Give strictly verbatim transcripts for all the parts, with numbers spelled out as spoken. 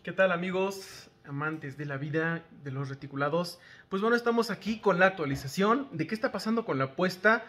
¿Qué tal, amigos, amantes de la vida, de los reticulados? Pues bueno, estamos aquí con la actualización de qué está pasando con la apuesta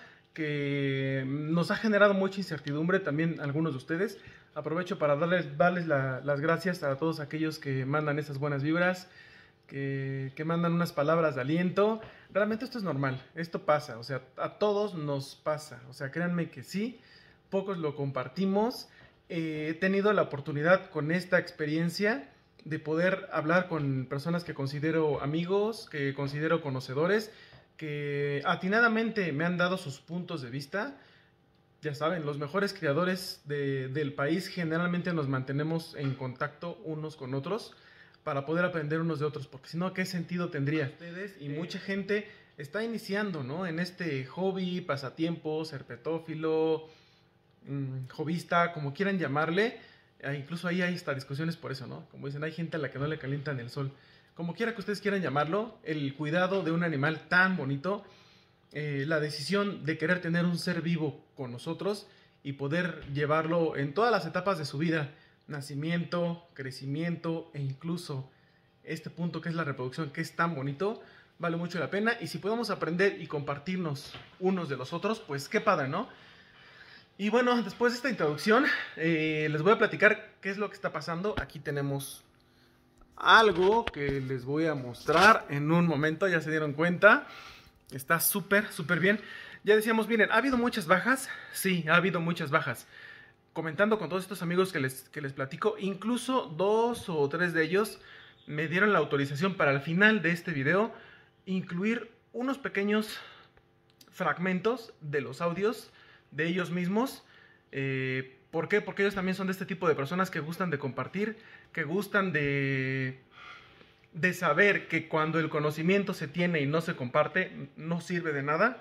que nos ha generado mucha incertidumbre también a algunos de ustedes. Aprovecho para darles, darles la, las gracias a todos aquellos que mandan esas buenas vibras, que, que mandan unas palabras de aliento. Realmente esto es normal, esto pasa, o sea, a todos nos pasa, o sea, créanme que sí, pocos lo compartimos. Eh, he tenido la oportunidad con esta experiencia de poder hablar con personas que considero amigos, que considero conocedores, que atinadamente me han dado sus puntos de vista. Ya saben, los mejores creadores de, del país generalmente nos mantenemos en contacto unos con otros para poder aprender unos de otros, porque si no, ¿qué sentido tendría? Ustedes y mucha gente está iniciando, ¿no?, en este hobby, pasatiempo, herpetófilo, mmm, hobbyista, como quieran llamarle. Eh, incluso ahí hay hasta discusiones por eso, ¿no? Como dicen, hay gente a la que no le calientan el sol. Como quiera que ustedes quieran llamarlo, el cuidado de un animal tan bonito, eh, la decisión de querer tener un ser vivo con nosotros y poder llevarlo en todas las etapas de su vida, nacimiento, crecimiento e incluso este punto que es la reproducción, que es tan bonito, vale mucho la pena. Y si podemos aprender y compartirnos unos de los otros, pues qué padre, ¿no? Y bueno, después de esta introducción, eh, les voy a platicar qué es lo que está pasando. Aquí tenemos algo que les voy a mostrar en un momento, ya se dieron cuenta. Está súper, súper bien. Ya decíamos, miren, ¿ha habido muchas bajas? Sí, ha habido muchas bajas. Comentando con todos estos amigos que les, que les platico, incluso dos o tres de ellos me dieron la autorización para al final de este video incluir unos pequeños fragmentos de los audios de ellos mismos. Eh, ¿Por qué? Porque ellos también son de este tipo de personas que gustan de compartir, que gustan de, de saber que cuando el conocimiento se tiene y no se comparte, no sirve de nada.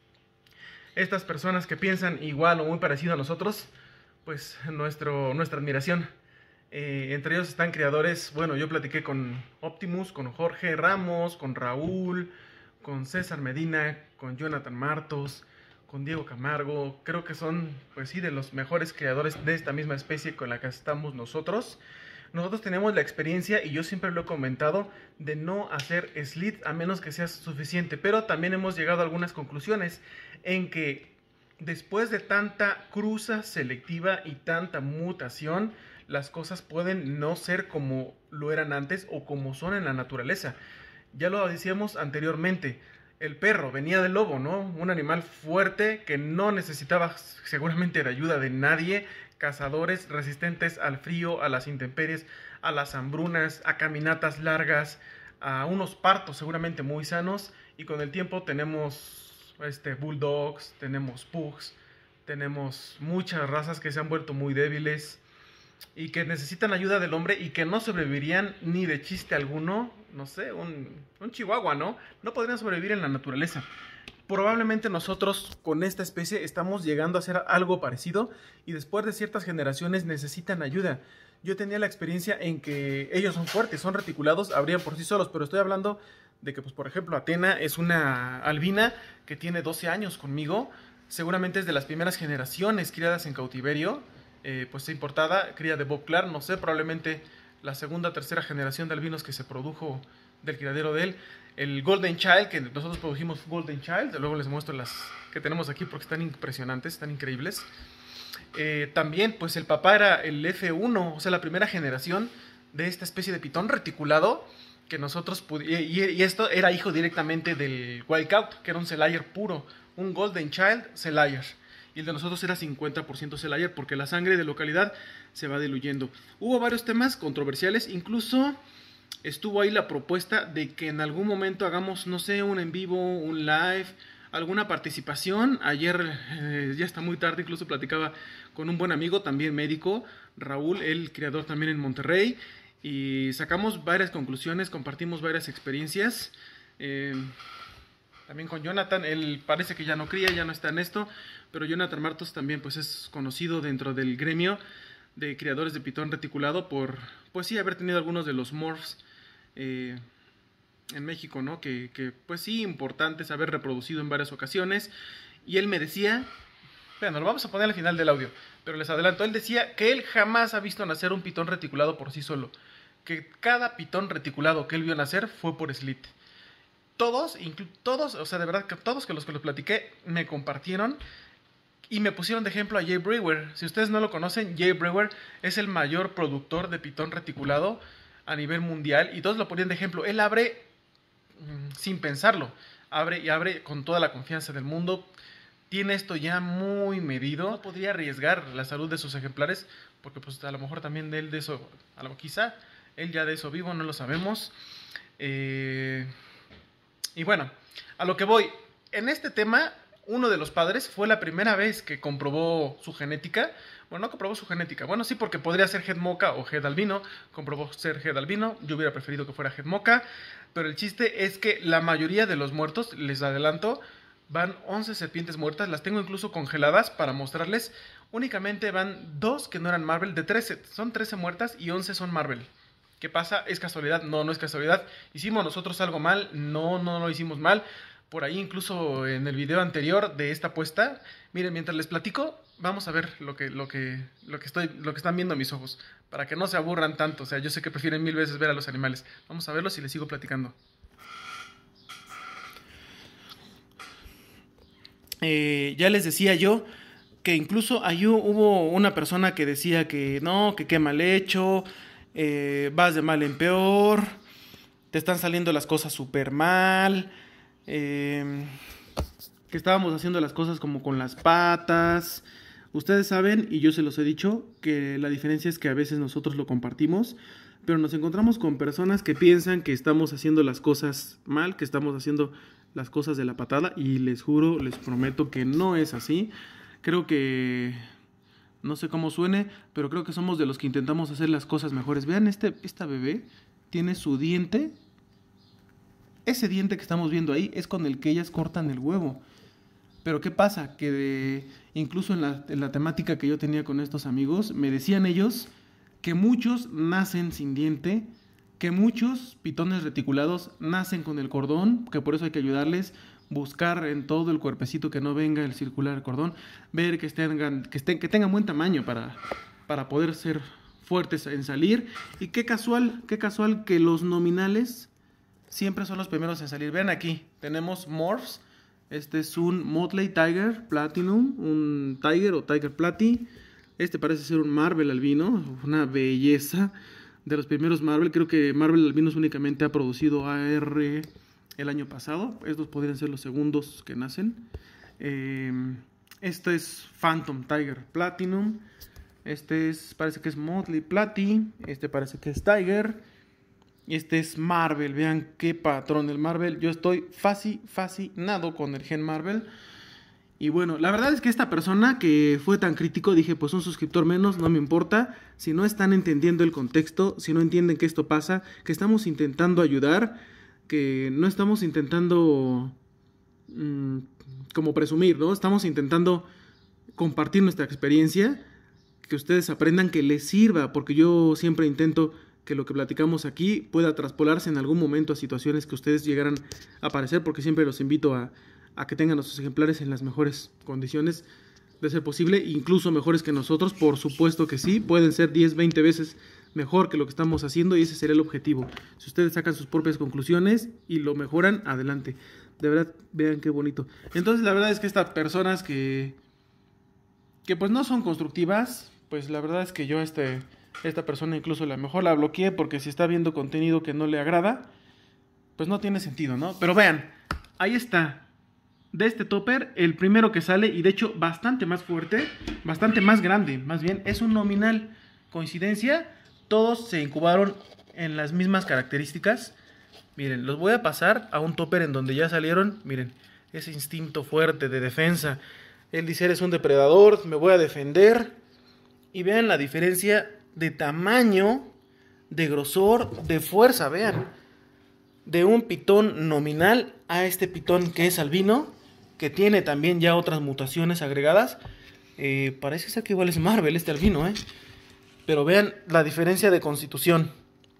Estas personas que piensan igual o muy parecido a nosotros, pues nuestro, nuestra admiración. Eh, entre ellos están creadores, bueno, yo platiqué con Optimus, con Jorge Ramos, con Raúl, con César Medina, con Jonathan Martos, con Diego Camargo. Creo que son, pues sí, de los mejores creadores de esta misma especie con la que estamos nosotros. Nosotros tenemos la experiencia, y yo siempre lo he comentado, de no hacer slit a menos que sea suficiente, pero también hemos llegado a algunas conclusiones en que después de tanta cruza selectiva y tanta mutación, las cosas pueden no ser como lo eran antes o como son en la naturaleza. Ya lo decíamos anteriormente, el perro venía del lobo, ¿no? Un animal fuerte que no necesitaba seguramente de ayuda de nadie, cazadores resistentes al frío, a las intemperies, a las hambrunas, a caminatas largas, a unos partos seguramente muy sanos, y con el tiempo tenemos este, bulldogs, tenemos pugs, tenemos muchas razas que se han vuelto muy débiles y que necesitan ayuda del hombre y que no sobrevivirían ni de chiste alguno. No sé, un, un chihuahua, ¿no? No podrían sobrevivir en la naturaleza. Probablemente nosotros con esta especie estamos llegando a hacer algo parecido y después de ciertas generaciones necesitan ayuda. Yo tenía la experiencia en que ellos son fuertes, son reticulados, habrían por sí solos, pero estoy hablando de que, pues, por ejemplo, Atena es una albina que tiene doce años conmigo. Seguramente es de las primeras generaciones criadas en cautiverio, eh, pues importada, cría de Bob Clark, no sé, probablemente la segunda, tercera generación de albinos que se produjo del criadero de él. El Golden Child, que nosotros produjimos Golden Child, luego les muestro las que tenemos aquí porque están impresionantes, están increíbles. Eh, también, pues el papá era el F uno, o sea, la primera generación de esta especie de pitón reticulado que nosotros pudimos, y, y esto era hijo directamente del Wildcat, que era un Celayer puro, un Golden Child Celayer. Y el de nosotros era cincuenta por ciento Celayer porque la sangre de localidad se va diluyendo. Hubo varios temas controversiales, incluso estuvo ahí la propuesta de que en algún momento hagamos, no sé, un en vivo, un live, alguna participación. Ayer, eh, ya está muy tarde, incluso platicaba con un buen amigo, también médico, Raúl, el creador también en Monterrey, y sacamos varias conclusiones, compartimos varias experiencias. Eh, también con Jonathan, él parece que ya no cría, ya no está en esto, pero Jonathan Martos también, pues, es conocido dentro del gremio de criadores de pitón reticulado por, pues sí, haber tenido algunos de los morphs eh, en México, ¿no? Que, que, pues sí, importantes, haber reproducido en varias ocasiones. Y él me decía, bueno, lo vamos a poner al final del audio, pero les adelanto, él decía que él jamás ha visto nacer un pitón reticulado por sí solo, que cada pitón reticulado que él vio nacer fue por Slit. Todos, todos, o sea, de verdad que todos que los que los platiqué me compartieron y me pusieron de ejemplo a Jay Brewer. Si ustedes no lo conocen, Jay Brewer es el mayor productor de pitón reticulado a nivel mundial y todos lo ponían de ejemplo. Él abre mmm, sin pensarlo, abre y abre con toda la confianza del mundo. Tiene esto ya muy medido. No podría arriesgar la salud de sus ejemplares porque pues a lo mejor también de él de eso, a lo quizá él ya de eso vivo, no lo sabemos. Eh... Y bueno, a lo que voy, en este tema, uno de los padres fue la primera vez que comprobó su genética. Bueno, no comprobó su genética, bueno, sí, porque podría ser Het Mocha o Het Albino, comprobó ser Het Albino, yo hubiera preferido que fuera Het Mocha, pero el chiste es que la mayoría de los muertos, les adelanto, van once serpientes muertas, las tengo incluso congeladas para mostrarles, únicamente van dos que no eran Marvel, de trece, son trece muertas y once son Marvel. ¿Qué pasa? ¿Es casualidad? No, no es casualidad. ¿Hicimos nosotros algo mal? No, no lo hicimos mal. Por ahí incluso en el video anterior de esta apuesta, miren, mientras les platico, vamos a ver lo que, lo que, lo que, estoy, lo que están viendo mis ojos, para que no se aburran tanto. O sea, yo sé que prefieren mil veces ver a los animales. Vamos a verlos y les sigo platicando. Eh, ya les decía yo que incluso ahí hubo una persona que decía que no, que qué mal hecho... Eh, vas de mal en peor, te están saliendo las cosas súper mal, eh, que estábamos haciendo las cosas como con las patas. Ustedes saben, y yo se los he dicho, que la diferencia es que a veces nosotros lo compartimos, pero nos encontramos con personas que piensan que estamos haciendo las cosas mal, que estamos haciendo las cosas de la patada, y les juro, les prometo que no es así. Creo que... No sé cómo suene, pero creo que somos de los que intentamos hacer las cosas mejores. Vean, este, esta bebé tiene su diente. Ese diente que estamos viendo ahí es con el que ellas cortan el huevo. Pero ¿qué pasa? Que de, incluso en la, en la temática que yo tenía con estos amigos, me decían ellos que muchos nacen sin diente, que muchos pitones reticulados nacen con el cordón, que por eso hay que ayudarles. Buscar en todo el cuerpecito que no venga el circular cordón, ver que tengan, que estén, que tengan buen tamaño para, para poder ser fuertes en salir. Y qué casual, qué casual que los nominales siempre son los primeros en salir. Vean aquí, tenemos Morphs. Este es un Motley Tiger Platinum, un Tiger o Tiger Platy. Este parece ser un Marvel albino, una belleza de los primeros Marvel. Creo que Marvel albinos únicamente ha producido A R el año pasado. Estos podrían ser los segundos que nacen. Eh, este es Phantom Tiger Platinum. Este es, parece que es Motley Platy. Este parece que es Tiger. Y este es Marvel. Vean qué patrón el Marvel. Yo estoy fasci, fascinado con el gen Marvel. Y bueno, la verdad es que esta persona que fue tan crítico, dije, pues un suscriptor menos, no me importa. Si no están entendiendo el contexto, si no entienden que esto pasa, que estamos intentando ayudar, que no estamos intentando mmm, como presumir, ¿no? Estamos intentando compartir nuestra experiencia, que ustedes aprendan, que les sirva, porque yo siempre intento que lo que platicamos aquí pueda traspolarse en algún momento a situaciones que ustedes llegaran a aparecer, porque siempre los invito a, a que tengan a sus ejemplares en las mejores condiciones de ser posible, incluso mejores que nosotros, por supuesto que sí, pueden ser diez, veinte veces mejor que lo que estamos haciendo y ese sería el objetivo. Si ustedes sacan sus propias conclusiones y lo mejoran, adelante. De verdad, vean qué bonito. Entonces la verdad es que estas personas que que pues no son constructivas, pues la verdad es que yo este, esta persona incluso a lo mejor la bloqueé, porque si está viendo contenido que no le agrada, pues no tiene sentido, ¿no? Pero vean, ahí está. De este topper, el primero que sale, y de hecho bastante más fuerte, bastante más grande, más bien, es un nominal. Coincidencia, todos se incubaron en las mismas características. Miren, los voy a pasar a un topper en donde ya salieron, miren, ese instinto fuerte de defensa. Él dice, eres un depredador, me voy a defender. Y vean la diferencia de tamaño, de grosor, de fuerza, vean. De un pitón nominal a este pitón que es albino, que tiene también ya otras mutaciones agregadas. Eh, parece ser que igual es Marvel este albino, ¿eh? Pero vean la diferencia de constitución.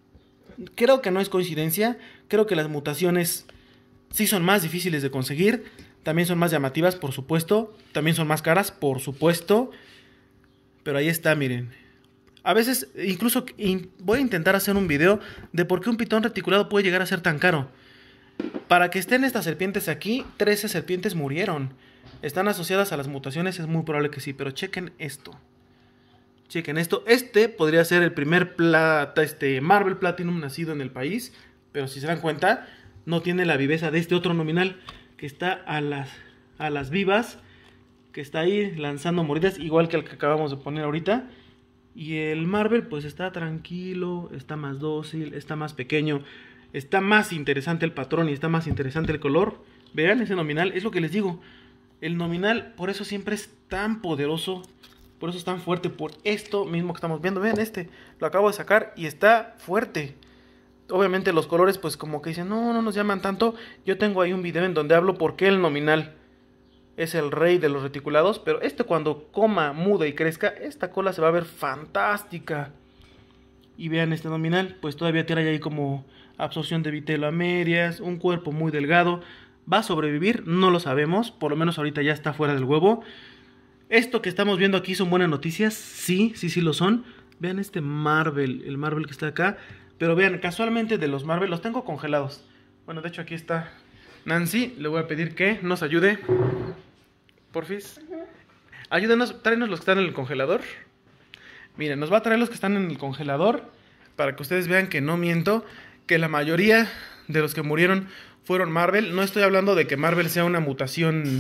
Creo que no es coincidencia. Creo que las mutaciones sí son más difíciles de conseguir. También son más llamativas, por supuesto. También son más caras, por supuesto. Pero ahí está, miren. A veces, incluso in, voy a intentar hacer un video de por qué un pitón reticulado puede llegar a ser tan caro. Para que estén estas serpientes aquí, trece serpientes murieron. ¿Están asociadas a las mutaciones? Es muy probable que sí, pero chequen esto. Chequen esto. Este podría ser el primer plata, este Marvel Platinum nacido en el país, pero si se dan cuenta, no tiene la viveza de este otro nominal que está a las, a las vivas, que está ahí lanzando mordidas, igual que el que acabamos de poner ahorita. Y el Marvel pues está tranquilo, está más dócil, está más pequeño, está más interesante el patrón y está más interesante el color. Vean ese nominal, es lo que les digo. El nominal por eso siempre es tan poderoso, por eso es tan fuerte, por esto mismo que estamos viendo. Vean este, lo acabo de sacar y está fuerte. Obviamente los colores pues como que dicen, no, no nos llaman tanto. Yo tengo ahí un video en donde hablo por qué el nominal es el rey de los reticulados, pero este cuando coma, muda y crezca, esta cola se va a ver fantástica. Y vean este nominal, pues todavía tiene ahí como absorción de vitelo a medias, un cuerpo muy delgado. ¿Va a sobrevivir? No lo sabemos, por lo menos ahorita ya está fuera del huevo. Esto que estamos viendo aquí son buenas noticias, sí, sí, sí lo son. Vean este Marvel, el Marvel que está acá. Pero vean, casualmente de los Marvel los tengo congelados. Bueno, de hecho aquí está Nancy, le voy a pedir que nos ayude. Porfis. Ayúdenos, tráenos los que están en el congelador. Miren, nos va a traer los que están en el congelador para que ustedes vean que no miento, que la mayoría de los que murieron fueron Marvel. No estoy hablando de que Marvel sea una mutación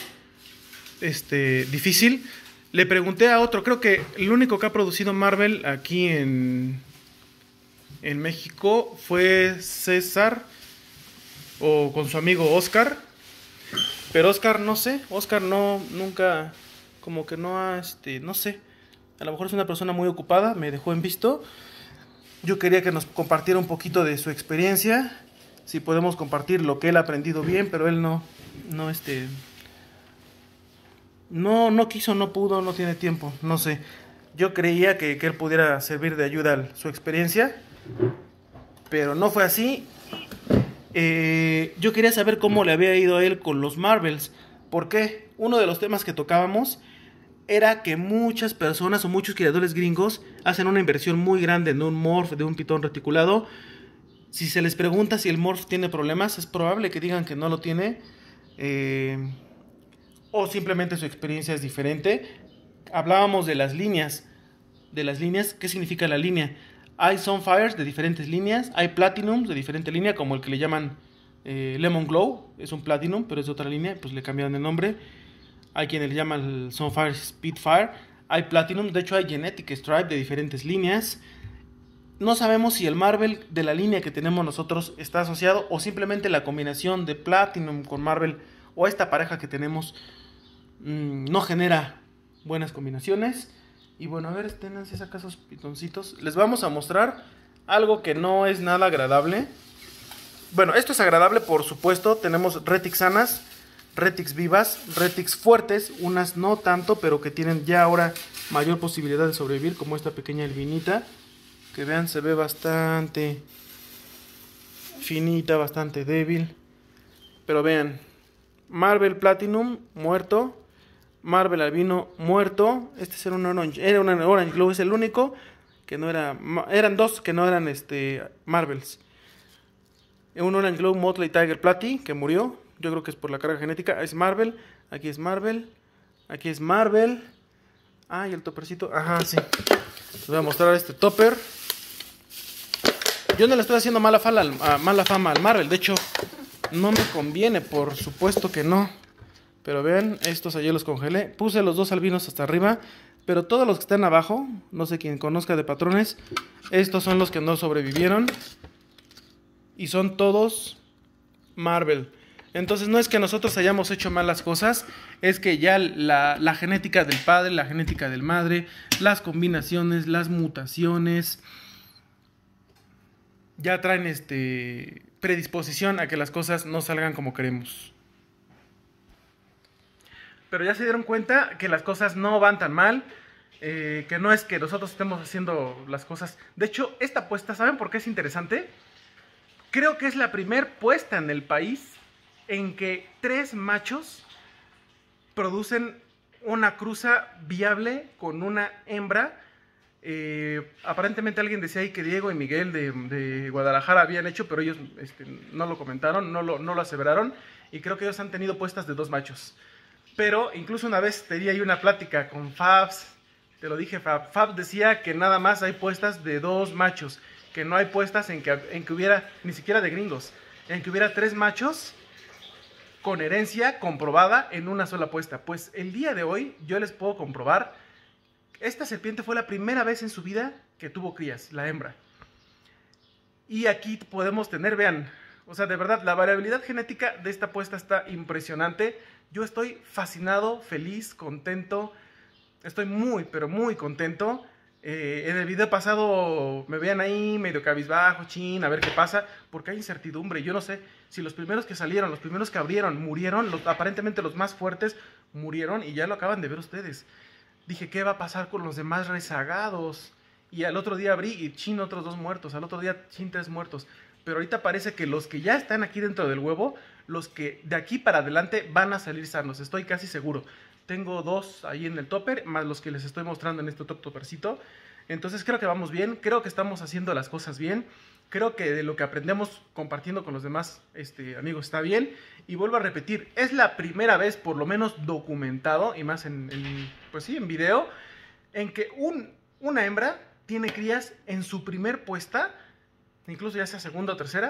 este, difícil. Le pregunté a otro, creo que el único que ha producido Marvel aquí en, en México fue César, o con su amigo Oscar. Pero Oscar, no sé, Oscar no, nunca, como que no ha, este, no sé. A lo mejor es una persona muy ocupada, me dejó en visto. Yo quería que nos compartiera un poquito de su experiencia, si podemos compartir lo que él ha aprendido bien, pero él no, no, este, no, no quiso, no pudo, no tiene tiempo, no sé. Yo creía que, que él pudiera servir de ayuda a su experiencia, pero no fue así. Eh, yo quería saber cómo le había ido a él con los Marvels. Porque uno de los temas que tocábamos era que muchas personas o muchos criadores gringos hacen una inversión muy grande en un morph de un pitón reticulado. Si se les pregunta si el morph tiene problemas, es probable que digan que no lo tiene. Eh, o simplemente su experiencia es diferente. Hablábamos de las líneas. De las líneas, ¿qué significa la línea? Hay Sunfires de diferentes líneas, hay Platinums de diferente línea, como el que le llaman eh, Lemon Glow, es un Platinum, pero es de otra línea, pues le cambiaron el nombre. Hay quienes le llaman el Sunfire Spitfire, hay Platinum, de hecho hay Genetic Stripe de diferentes líneas. No sabemos si el Marvel de la línea que tenemos nosotros está asociado o simplemente la combinación de Platinum con Marvel o esta pareja que tenemos mmm, no genera buenas combinaciones. Y bueno, a ver, estén si saca esos pitoncitos. Les vamos a mostrar algo que no es nada agradable. Bueno, esto es agradable, por supuesto. Tenemos Retix sanas, Retix vivas, Retix fuertes. Unas no tanto, pero que tienen ya ahora mayor posibilidad de sobrevivir, como esta pequeña albinita. Que vean, se ve bastante finita, bastante débil. Pero vean, Marvel Platinum muerto. Marvel albino muerto. Este era un orange, era un orange glow, es el único que no era, eran dos que no eran este Marvels. Un orange glow Motley Tiger Platy que murió, yo creo que es por la carga genética. Es Marvel, aquí es Marvel, aquí es Marvel. Ah, y el topercito, ajá, sí. Les voy a mostrar este topper. Yo no le estoy haciendo mala fama, al, mala fama al Marvel, de hecho no me conviene, por supuesto que no. Pero vean, estos ayer los congelé. Puse los dos albinos hasta arriba. Pero todos los que están abajo, no sé quién conozca de patrones, estos son los que no sobrevivieron. Y son todos Marvel. Entonces no es que nosotros hayamos hecho malas cosas. Es que ya la, la genética del padre, la genética del madre, las combinaciones, las mutaciones, ya traen este predisposición a que las cosas no salgan como queremos. Pero ya se dieron cuenta que las cosas no van tan mal, eh, que no es que nosotros estemos haciendo las cosas. De hecho, esta apuesta, ¿saben por qué es interesante? Creo que es la primer puesta en el país en que tres machos producen una cruza viable con una hembra Eh, aparentemente alguien decía ahí que Diego y Miguel de, de Guadalajara habían hecho, pero ellos este, no lo comentaron, no lo, no lo aseveraron, y creo que ellos han tenido puestas de dos machos. Pero incluso una vez tenía ahí una plática con Fabs, te lo dije, Fab, Fab decía que nada más hay puestas de dos machos, que no hay puestas en que, en que hubiera, ni siquiera de gringos, en que hubiera tres machos con herencia comprobada en una sola puesta. Pues el día de hoy yo les puedo comprobar, esta serpiente fue la primera vez en su vida que tuvo crías, la hembra. Y aquí podemos tener, vean, o sea, de verdad, la variabilidad genética de esta puesta está impresionante. Yo estoy fascinado, feliz, contento, estoy muy, pero muy contento. Eh, en el video pasado me vean ahí medio cabizbajo, chin, a ver qué pasa, porque hay incertidumbre. Yo no sé si los primeros que salieron, los primeros que abrieron, murieron, los, aparentemente los más fuertes murieron y ya lo acaban de ver ustedes. Dije, ¿qué va a pasar con los demás rezagados? Y al otro día abrí y chin, otros dos muertos, al otro día chin, tres muertos. Pero ahorita parece que los que ya están aquí dentro del huevo, los que de aquí para adelante van a salir sanos, estoy casi seguro. Tengo dos ahí en el topper, más los que les estoy mostrando en este top toppercito. Entonces creo que vamos bien, creo que estamos haciendo las cosas bien. Creo que de lo que aprendemos compartiendo con los demás este, amigos está bien. Y vuelvo a repetir, es la primera vez, por lo menos documentado, y más en, en pues sí, en video, en que un, una hembra tiene crías en su primer puesta, incluso ya sea segunda o tercera.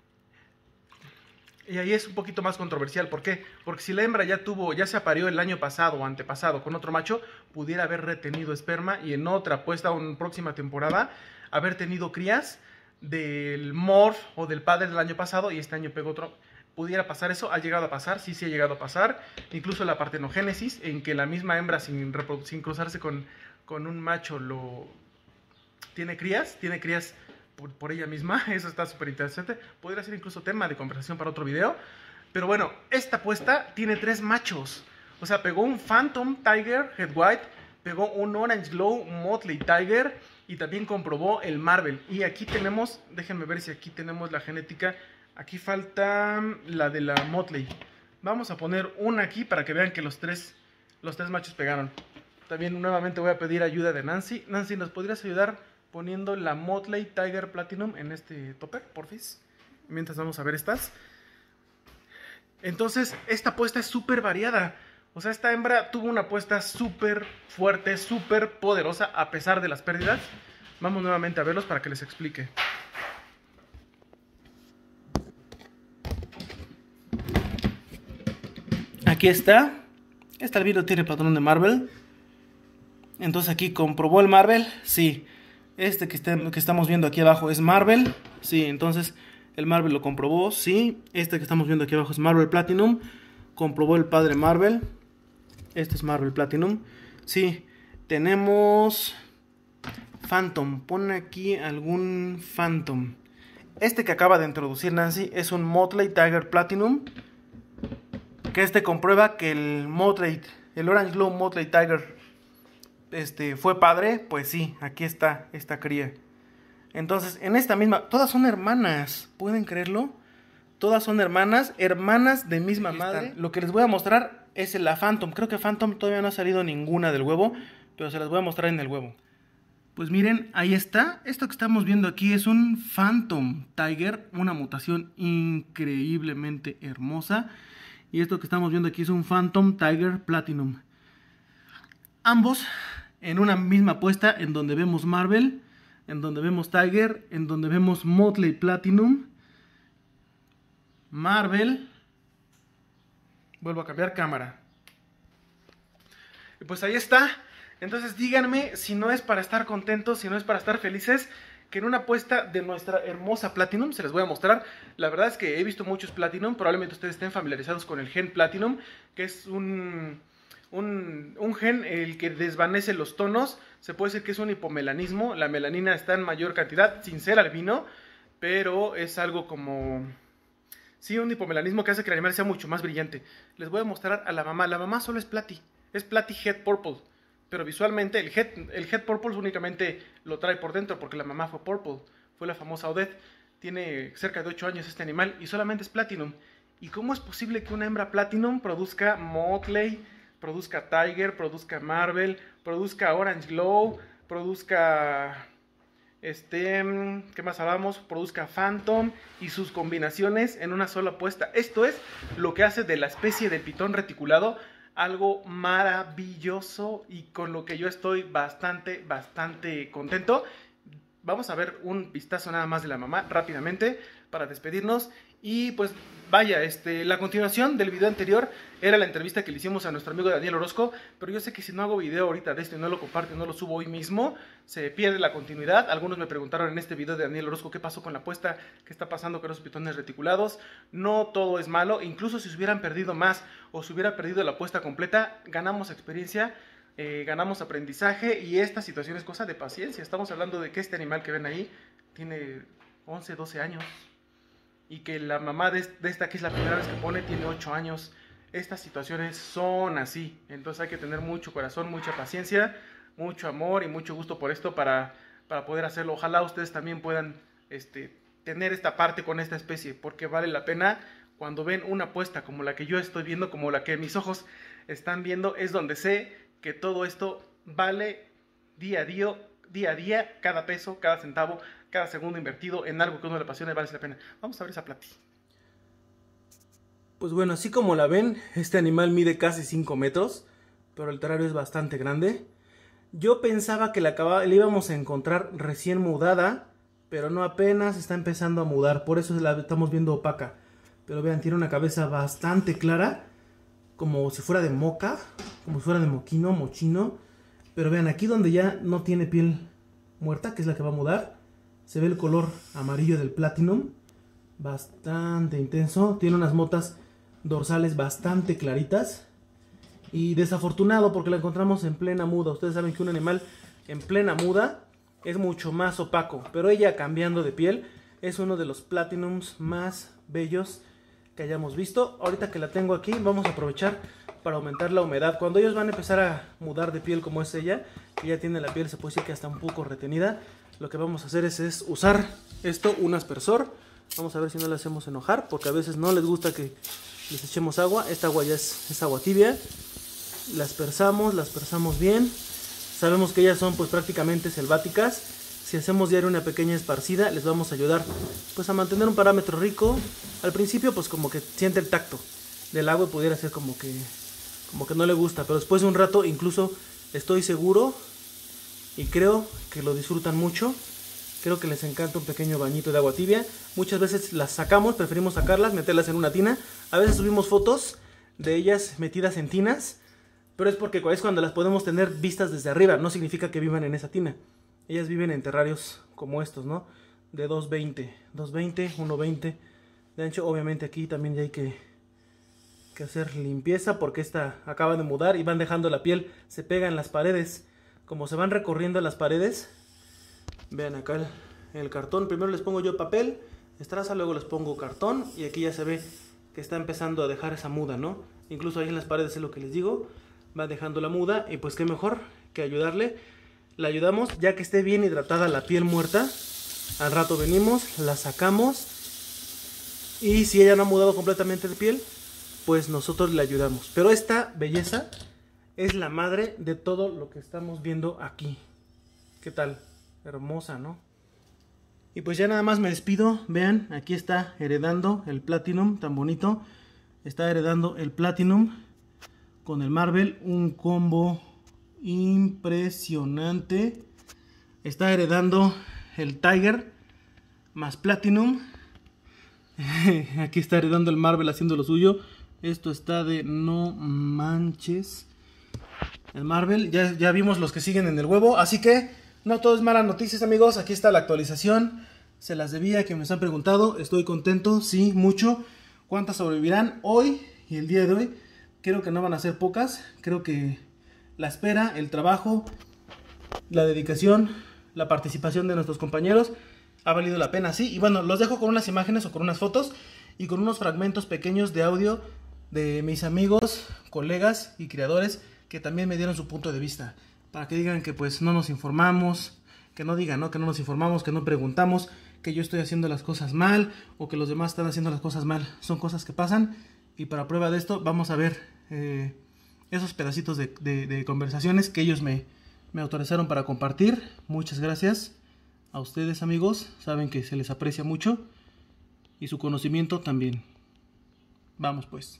Y ahí es un poquito más controversial. ¿Por qué? Porque si la hembra ya tuvo, ya se apareó el año pasado o antepasado con otro macho, pudiera haber retenido esperma y en otra puesta o en próxima temporada haber tenido crías del morph o del padre del año pasado y este año pegó otro. Pudiera pasar eso, ha llegado a pasar, sí, sí ha llegado a pasar. Incluso la partenogénesis, en que la misma hembra sin, sin cruzarse con, con un macho lo tiene crías, tiene crías Por, por ella misma, eso está súper interesante. Podría ser incluso tema de conversación para otro video. Pero bueno, esta puesta tiene tres machos. O sea, pegó un Phantom Tiger Head White, pegó un Orange Glow Motley Tiger y también comprobó el Marvel. Y aquí tenemos, déjenme ver si aquí tenemos la genética. Aquí falta la de la Motley. Vamos a poner una aquí para que vean que los tres, los tres machos pegaron. También nuevamente voy a pedir ayuda de Nancy. Nancy, ¿nos podrías ayudar poniendo la Motley Tiger Platinum en este topper, porfis? Mientras vamos a ver estas. Entonces, esta puesta es súper variada. O sea, esta hembra tuvo una puesta súper fuerte, súper poderosa, a pesar de las pérdidas. Vamos nuevamente a verlos para que les explique. Aquí está. Este albino tiene patrón de Marvel. Entonces aquí comprobó el Marvel, sí. Este que, está, que estamos viendo aquí abajo es Marvel, sí, entonces el Marvel lo comprobó, sí. Este que estamos viendo aquí abajo es Marvel Platinum, comprobó el padre Marvel. Este es Marvel Platinum, sí. Tenemos Phantom, pon aquí algún Phantom. Este que acaba de introducir Nancy es un Motley Tiger Platinum, que este comprueba que el Motley, el Orange Glow Motley Tiger Este, fue padre. Pues sí, aquí está esta cría. Entonces, en esta misma, todas son hermanas, ¿pueden creerlo? Todas son hermanas, hermanas de misma madre. Lo que les voy a mostrar es la Phantom. Creo que Phantom todavía no ha salido ninguna del huevo, pero se las voy a mostrar en el huevo. Pues miren, ahí está. Esto que estamos viendo aquí es un Phantom Tiger, una mutación increíblemente hermosa. Y esto que estamos viendo aquí es un Phantom Tiger Platinum. Ambos en una misma puesta, en donde vemos Marvel, en donde vemos Tiger, en donde vemos Motley Platinum, Marvel. Vuelvo a cambiar cámara. Y pues ahí está. Entonces díganme si no es para estar contentos, si no es para estar felices, que en una puesta de nuestra hermosa Platinum, se les voy a mostrar. La verdad es que he visto muchos Platinum, probablemente ustedes estén familiarizados con el gen Platinum, que es un... Un, un gen el que desvanece los tonos. Se puede decir que es un hipomelanismo. La melanina está en mayor cantidad, sin ser albino, pero es algo como... sí, un hipomelanismo que hace que el animal sea mucho más brillante. Les voy a mostrar a la mamá. La mamá solo es Platy, es Platy Head Purple, pero visualmente el Head, el head Purple únicamente lo trae por dentro, porque la mamá fue Purple, fue la famosa Odette. Tiene cerca de ocho años este animal y solamente es Platinum. ¿Y cómo es posible que una hembra Platinum produzca Motley, produzca Tiger, produzca Marvel, produzca Orange Glow, produzca, este, ¿qué más hablamos? Produzca Phantom y sus combinaciones en una sola puesta. Esto es lo que hace de la especie de pitón reticulado algo maravilloso y con lo que yo estoy bastante, bastante contento. Vamos a ver un vistazo nada más de la mamá rápidamente para despedirnos. Y pues vaya, este, la continuación del video anterior era la entrevista que le hicimos a nuestro amigo Daniel Orozco, pero yo sé que si no hago video ahorita de esto y no lo comparto y no lo subo hoy mismo, se pierde la continuidad. Algunos me preguntaron en este video de Daniel Orozco qué pasó con la apuesta, qué está pasando con los pitones reticulados. No todo es malo, incluso si se hubieran perdido más o se hubiera perdido la apuesta completa, ganamos experiencia, eh, ganamos aprendizaje, y esta situación es cosa de paciencia. Estamos hablando de que este animal que ven ahí tiene once, doce años. Y que la mamá de esta, que es la primera vez que pone, tiene ocho años. Estas situaciones son así. Entonces hay que tener mucho corazón, mucha paciencia, mucho amor y mucho gusto por esto para, para poder hacerlo. Ojalá ustedes también puedan este, tener esta parte con esta especie, porque vale la pena. Cuando ven una apuesta como la que yo estoy viendo, como la que mis ojos están viendo, es donde sé que todo esto vale día a día, día a día, cada peso, cada centavo, cada segundo invertido en algo que a uno le apasiona y vale la pena. Vamos a ver esa plati. Pues bueno, así como la ven, este animal mide casi cinco metros, pero el terrario es bastante grande. Yo pensaba que la, acababa, la íbamos a encontrar recién mudada, pero no, apenas está empezando a mudar, por eso la estamos viendo opaca. Pero vean, tiene una cabeza bastante clara, como si fuera de moca, como si fuera de moquino, mochino. Pero vean, aquí donde ya no tiene piel muerta, que es la que va a mudar, se ve el color amarillo del Platinum, bastante intenso. Tiene unas motas dorsales bastante claritas. Y desafortunado porque la encontramos en plena muda. Ustedes saben que un animal en plena muda es mucho más opaco. Pero ella, cambiando de piel, es uno de los Platinums más bellos que hayamos visto. Ahorita que la tengo aquí, vamos a aprovechar para aumentar la humedad. Cuando ellos van a empezar a mudar de piel como es ella, que ya tiene la piel, se puede decir que hasta un poco retenida, lo que vamos a hacer es, es usar esto, un aspersor. Vamos a ver si no le hacemos enojar, porque a veces no les gusta que les echemos agua. Esta agua ya es, es agua tibia. La aspersamos, la aspersamos bien. Sabemos que ellas son pues prácticamente selváticas. Si hacemos diario una pequeña esparcida, les vamos a ayudar pues a mantener un parámetro rico. Al principio pues como que siente el tacto del agua y pudiera ser como que, como que no le gusta, pero después de un rato incluso estoy seguro y creo que lo disfrutan mucho. Creo que les encanta un pequeño bañito de agua tibia. Muchas veces las sacamos, preferimos sacarlas, meterlas en una tina. A veces subimos fotos de ellas metidas en tinas, pero es porque es cuando las podemos tener vistas desde arriba. No significa que vivan en esa tina. Ellas viven en terrarios como estos, ¿no? De dos veinte, dos veinte, uno veinte de ancho. Obviamente aquí también ya hay que, que hacer limpieza porque esta acaba de mudar y van dejando la piel, se pega en las paredes. Como se van recorriendo las paredes, vean acá el, el cartón. Primero les pongo yo papel, estraza, luego les pongo cartón y aquí ya se ve que está empezando a dejar esa muda, ¿no? Incluso ahí en las paredes es lo que les digo, va dejando la muda y pues qué mejor que ayudarle. La ayudamos ya que esté bien hidratada la piel muerta. Al rato venimos, la sacamos y si ella no ha mudado completamente de piel, pues nosotros le ayudamos. Pero esta belleza es la madre de todo lo que estamos viendo aquí. ¿Qué tal? Hermosa, ¿no? Y pues ya nada más me despido. Vean, aquí está heredando el Platinum tan bonito. Está heredando el Platinum con el Marvel, un combo impresionante. Está heredando el Tiger más Platinum. Aquí está heredando el Marvel haciendo lo suyo. Esto está de no manches. El Marvel, ya, ya vimos los que siguen en el huevo. Así que no todo es malas noticias, amigos. Aquí está la actualización. Se las debía, que me han preguntado. Estoy contento, sí, mucho. ¿Cuántas sobrevivirán hoy y el día de hoy? Creo que no van a ser pocas. Creo que la espera, el trabajo, la dedicación, la participación de nuestros compañeros ha valido la pena, sí. Y bueno, los dejo con unas imágenes o con unas fotos y con unos fragmentos pequeños de audio de mis amigos, colegas y creadores que también me dieron su punto de vista, para que digan que pues no nos informamos, que no digan, ¿no? Que no nos informamos, que no preguntamos, que yo estoy haciendo las cosas mal o que los demás están haciendo las cosas mal. Son cosas que pasan y para prueba de esto vamos a ver eh, esos pedacitos de, de, de conversaciones que ellos me, me autorizaron para compartir. Muchas gracias a ustedes, amigos. Saben que se les aprecia mucho y su conocimiento también. Vamos pues.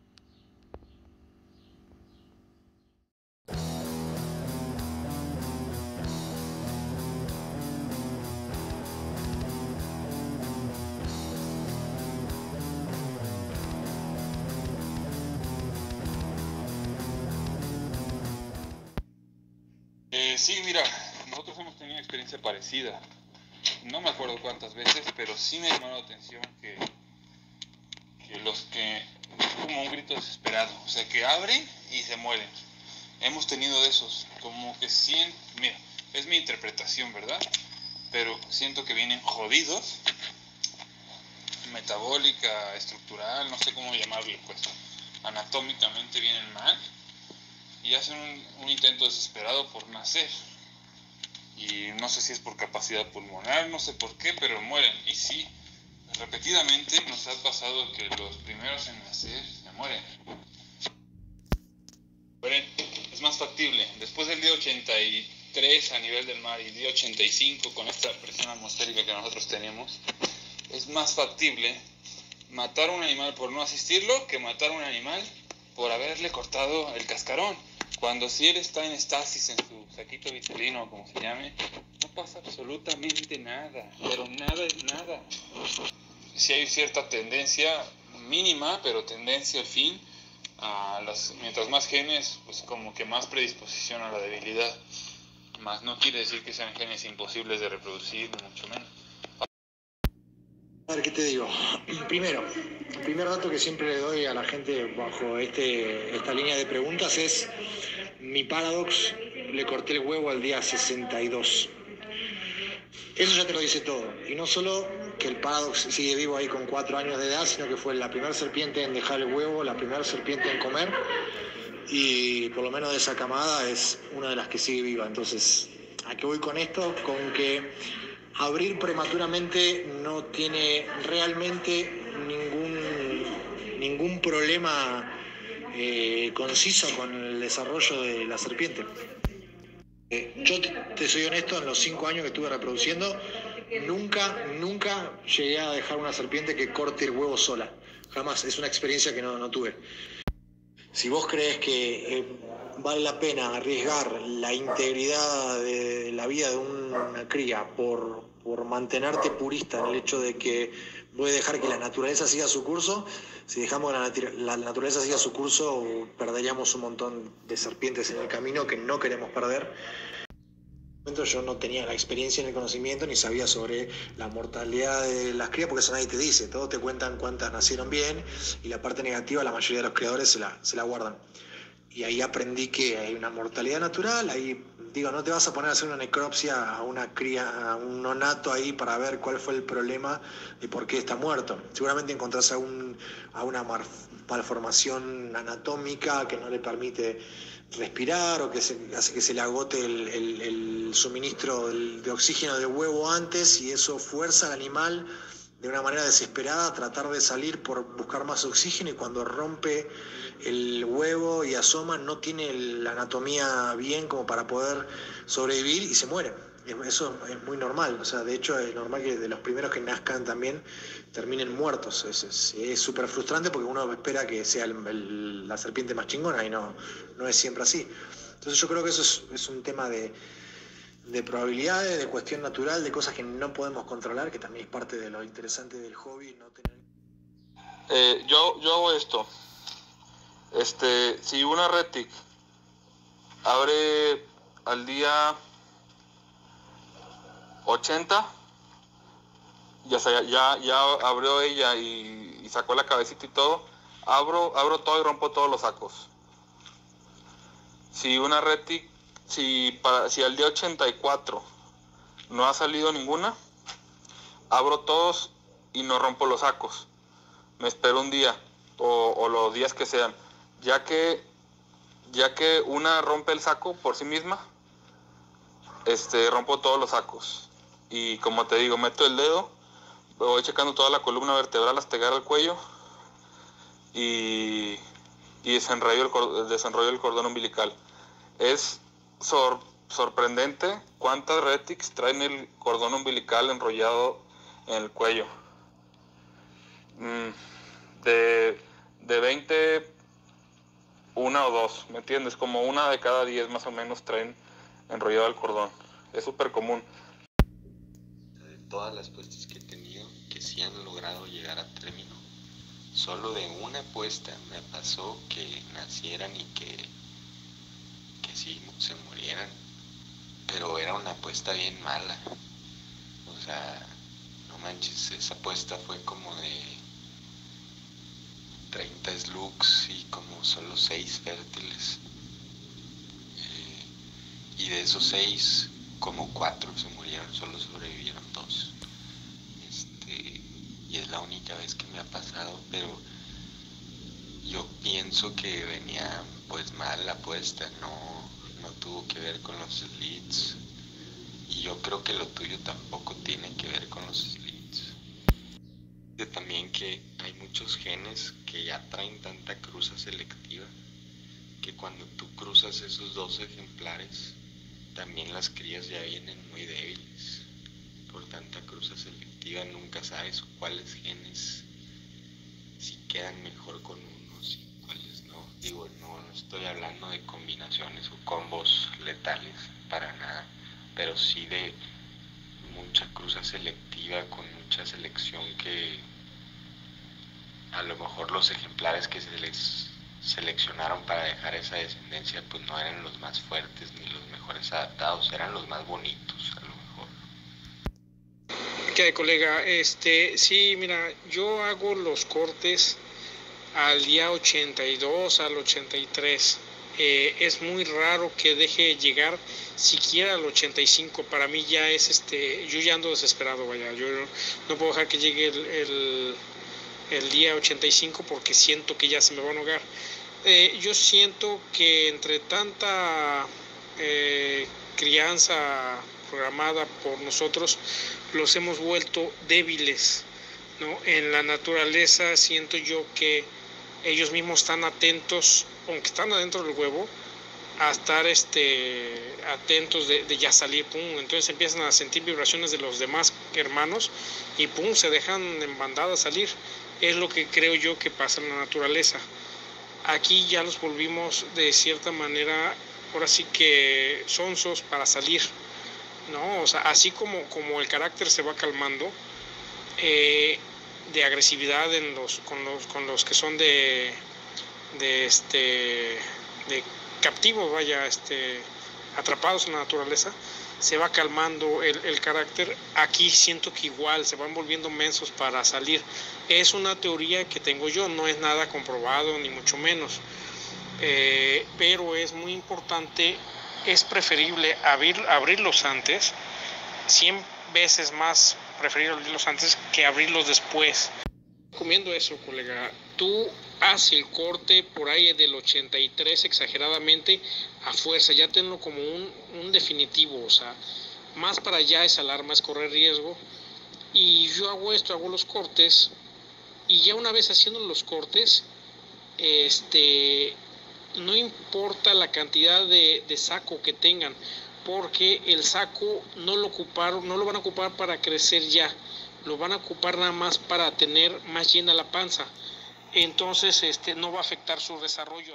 Eh, sí, mira, nosotros hemos tenido una experiencia parecida. No me acuerdo cuántas veces, pero sí me llamó la atención que, que los que... es como un grito desesperado, o sea, que abren y se mueren. Hemos tenido de esos, como que sienten... Mira, es mi interpretación, ¿verdad? Pero siento que vienen jodidos, metabólica, estructural, no sé cómo llamarlo, pues. Anatómicamente vienen mal. Y hacen un, un intento desesperado por nacer. Y no sé si es por capacidad pulmonar, no sé por qué, pero mueren. Y sí, repetidamente nos ha pasado que los primeros en nacer se mueren. Es más factible. Después del día ochenta y tres a nivel del mar y día ochenta y cinco con esta presión atmosférica que nosotros tenemos, es más factible matar a un animal por no asistirlo que matar a un animal por haberle cortado el cascarón. Cuando si él está en estasis en su saquito vitelino, como se llame, no pasa absolutamente nada, pero nada es nada. Sí hay cierta tendencia mínima, pero tendencia al fin, a las, mientras más genes, pues como que más predisposición a la debilidad. Más no quiere decir que sean genes imposibles de reproducir, ni mucho menos. A ver, ¿qué te digo? Primero, el primer dato que siempre le doy a la gente bajo este, esta línea de preguntas es: mi Paradox le corté el huevo al día sesenta y dos. Eso ya te lo dice todo. Y no solo que el Paradox sigue vivo ahí con cuatro años de edad, sino que fue la primera serpiente en dejar el huevo, la primera serpiente en comer, y por lo menos de esa camada es una de las que sigue viva. Entonces, ¿a qué voy con esto? Con que abrir prematuramente no tiene realmente ningún, ningún problema eh, conciso con el desarrollo de la serpiente. Eh, yo te, te soy honesto, en los cinco años que estuve reproduciendo, nunca, nunca llegué a dejar una serpiente que corte el huevo sola. Jamás, es una experiencia que no, no tuve. Si vos crees que eh, vale la pena arriesgar la integridad de la vida de una cría por, por mantenerte purista en el hecho de que voy a dejar que la naturaleza siga su curso, si dejamos que la, nat- la naturaleza siga su curso, perderíamos un montón de serpientes en el camino que no queremos perder. Yo no tenía la experiencia ni el conocimiento ni sabía sobre la mortalidad de las crías, porque eso nadie te dice. Todos te cuentan cuántas nacieron bien y la parte negativa la mayoría de los criadores se la, se la guardan. Y ahí aprendí que hay una mortalidad natural. Ahí digo, no te vas a poner a hacer una necropsia a una cría, a un nonato ahí para ver cuál fue el problema y por qué está muerto. Seguramente encontrás a, un, a una malformación anatómica que no le permite respirar o que se, hace que se le agote el, el, el suministro de oxígeno del huevo antes, y eso fuerza al animal de una manera desesperada a tratar de salir por buscar más oxígeno, y cuando rompe el huevo y asoma no tiene la anatomía bien como para poder sobrevivir y se muere. Eso es muy normal, o sea, de hecho es normal que de los primeros que nazcan también terminen muertos. Es súper frustrante porque uno espera que sea el, el, la serpiente más chingona y no, no es siempre así. Entonces yo creo que eso es, es un tema de, de probabilidades, de cuestión natural, de cosas que no podemos controlar, que también es parte de lo interesante del hobby. No tener... eh, yo, yo hago esto. Este, si una retic abre al día ochenta, ya, sea, ya, ya abrió ella y, y sacó la cabecita y todo, abro, abro todo y rompo todos los sacos. Si una retic, si, para, si al día ochenta y cuatro no ha salido ninguna, abro todos y no rompo los sacos. Me espero un día o, o los días que sean, ya que, ya que una rompe el saco por sí misma, este, rompo todos los sacos. Y como te digo, meto el dedo, voy checando toda la columna vertebral hasta llegar al cuello y, y desenrollo, el, desenrollo el cordón umbilical. Es sor, sorprendente cuántas Retix traen el cordón umbilical enrollado en el cuello. Mm, de, de veinte, una o dos, ¿me entiendes? Como una de cada diez más o menos traen enrollado el cordón. Es súper común. De todas las apuestas que he tenido que sí han logrado llegar a término, solo de una apuesta me pasó que nacieran y que, que sí se murieran. Pero era una apuesta bien mala. O sea, no manches, esa apuesta fue como de treinta slugs y como solo seis fértiles. Eh, y de esos seis, como cuatro se murieron, solo sobrevivieron dos. Este, y es la única vez que me ha pasado, pero yo pienso que venía pues mal la apuesta, no... no tuvo que ver con los slits, y yo creo que lo tuyo tampoco tiene que ver con los slits. De también que hay muchos genes que ya traen tanta cruza selectiva que cuando tú cruzas esos dos ejemplares también las crías ya vienen muy débiles. Por tanta cruza selectiva nunca sabes cuáles genes si quedan mejor con unos y cuáles no. Digo, no, no estoy hablando de combinaciones o combos letales para nada, pero sí de mucha cruza selectiva con mucha selección que a lo mejor los ejemplares que se les seleccionaron para dejar esa descendencia pues no eran los más fuertes ni los mejores adaptados, eran los más bonitos a lo mejor. ¿Qué hay, colega? Este, sí, mira, yo hago los cortes al día ochenta y dos, al ochenta y tres. Eh, es muy raro que deje llegar siquiera al ochenta y cinco. Para mí ya es este, yo ya ando desesperado, vaya. Yo no puedo dejar que llegue el, el, el día ochenta y cinco porque siento que ya se me va a ahogar. Eh, yo siento que entre tanta eh, crianza programada por nosotros, los hemos vuelto débiles, ¿no? En la naturaleza siento yo que ellos mismos están atentos, aunque están adentro del huevo, a estar este, atentos de, de ya salir, pum, entonces empiezan a sentir vibraciones de los demás hermanos y pum, se dejan en bandada salir. Es lo que creo yo que pasa en la naturaleza. Aquí ya los volvimos de cierta manera, ahora sí que sonsos para salir, ¿no? O sea, así como, como el carácter se va calmando, eh, de agresividad en los, con, los, con los que son de, de, este, de captivos, vaya, este, atrapados en la naturaleza, se va calmando el, el carácter. Aquí siento que igual se van volviendo mensos para salir. Es una teoría que tengo yo, no es nada comprobado ni mucho menos, eh, pero es muy importante, es preferible abrir, abrirlos antes, cien veces más preferible abrirlos antes que abrirlos después. Recomiendo eso, colega. Tú haz el corte por ahí del ochenta y tres exageradamente a fuerza, ya tenlo como un, un definitivo, o sea, más para allá es alarma, es correr riesgo. Y yo hago esto, hago los cortes, y ya una vez haciendo los cortes, este, no importa la cantidad de, de saco que tengan, porque el saco no lo ocuparon, no lo van a ocupar para crecer ya, lo van a ocupar nada más para tener más llena la panza. Entonces este no va a afectar su desarrollo.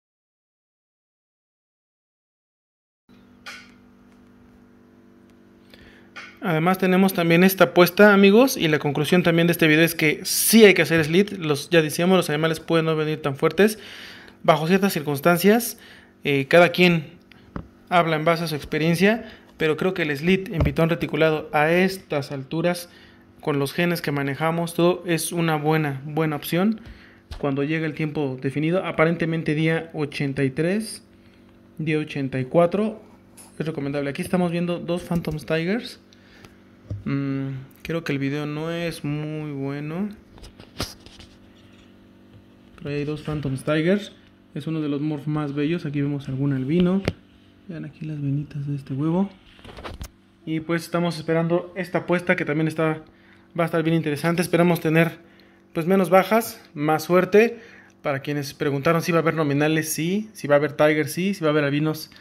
Además tenemos también esta apuesta, amigos, y la conclusión también de este video es que sí hay que hacer slit. Los, ya decíamos, los animales pueden no venir tan fuertes bajo ciertas circunstancias. Eh, cada quien habla en base a su experiencia, pero creo que el slit en pitón reticulado a estas alturas, con los genes que manejamos, todo es una buena, buena opción cuando llega el tiempo definido. Aparentemente día ochenta y tres, día ochenta y cuatro es recomendable. Aquí estamos viendo dos Phantom Tigers. Mm, creo que el video no es muy bueno, pero hay dos Phantom Tigers. Es uno de los morphs más bellos. Aquí vemos algún albino. Vean aquí las venitas de este huevo. Y pues estamos esperando esta apuesta que también está, va a estar bien interesante. Esperamos tener pues menos bajas, más suerte. Para quienes preguntaron si va a haber nominales, sí. Si va a haber tigers, sí. Si va a haber albinos,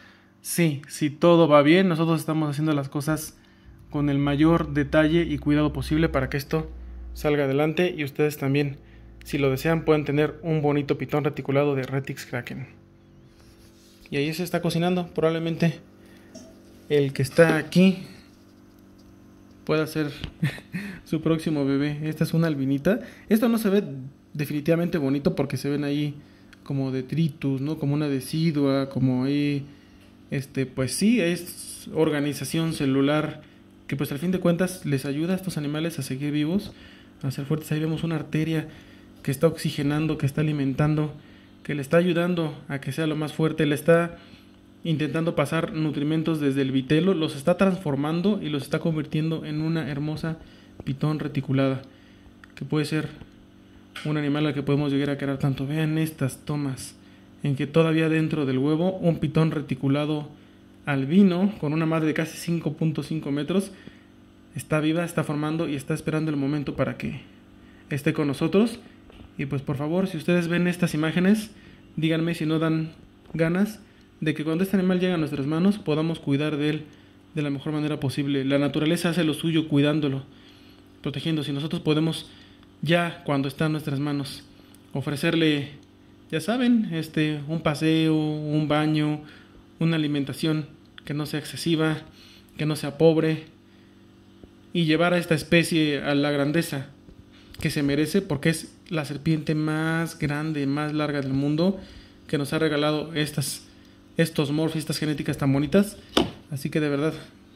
Sí, si todo va bien, nosotros estamos haciendo las cosas con el mayor detalle y cuidado posible para que esto salga adelante y ustedes también, si lo desean, pueden tener un bonito pitón reticulado de Retix Kraken. Y ahí se está cocinando, probablemente el que está aquí pueda ser su próximo bebé. Esta es una albinita. Esto no se ve definitivamente bonito porque se ven ahí como detritus, ¿no? Como una decidua, como ahí, este, pues sí, es organización celular que pues al fin de cuentas les ayuda a estos animales a seguir vivos, a ser fuertes. Ahí vemos una arteria que está oxigenando, que está alimentando, que le está ayudando a que sea lo más fuerte, le está intentando pasar nutrimentos desde el vitelo, los está transformando y los está convirtiendo en una hermosa pitón reticulada, que puede ser un animal al que podemos llegar a querer tanto. Vean estas tomas en que todavía dentro del huevo un pitón reticulado albino con una madre de casi cinco punto cinco metros está viva, está formando y está esperando el momento para que esté con nosotros. Y pues por favor, si ustedes ven estas imágenes, díganme si no dan ganas de que cuando este animal llegue a nuestras manos podamos cuidar de él de la mejor manera posible. La naturaleza hace lo suyo cuidándolo, protegiendo. Si nosotros podemos ya cuando está en nuestras manos ofrecerle, ya saben, este, un paseo, un baño, una alimentación que no sea excesiva, que no sea pobre, y llevar a esta especie a la grandeza que se merece, porque es la serpiente más grande, más larga del mundo, que nos ha regalado estas, estos morphs, estas genéticas tan bonitas. Así que de verdad,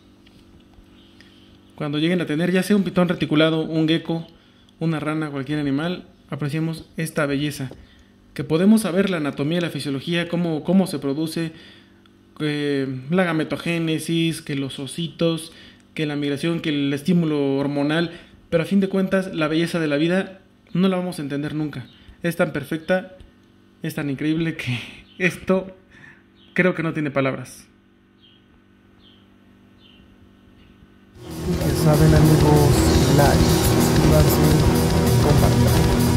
cuando lleguen a tener ya sea un pitón reticulado, un gecko, una rana, cualquier animal, apreciemos esta belleza, que podemos saber la anatomía, la fisiología, cómo, cómo se produce, eh, la gametogénesis, que los ositos, que la migración, que el estímulo hormonal, pero a fin de cuentas la belleza de la vida no la vamos a entender nunca. Es tan perfecta, es tan increíble que esto creo que no tiene palabras. Ya saben, amigos, like, suscríbanse, compartan.